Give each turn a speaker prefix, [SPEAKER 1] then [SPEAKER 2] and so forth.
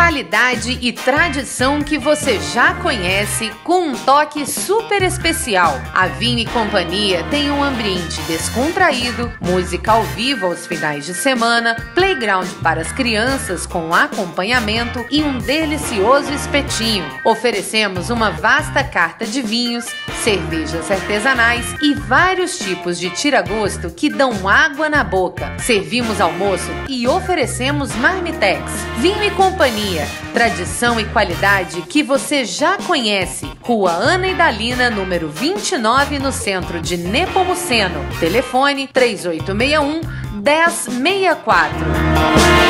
[SPEAKER 1] Qualidade e tradição que você já conhece com um toque super especial. A Vinho e Companhia tem um ambiente descontraído, música ao vivo aos finais de semana, playground para as crianças com acompanhamento e um delicioso espetinho. Oferecemos uma vasta carta de vinhos, cervejas artesanais e vários tipos de tira-gosto que dão água na boca. Servimos almoço e oferecemos marmitex. Vinho e Companhia, tradição e qualidade que você já conhece. Rua Ana Idalina, número 29, no centro de Nepomuceno. Telefone 3861-1064.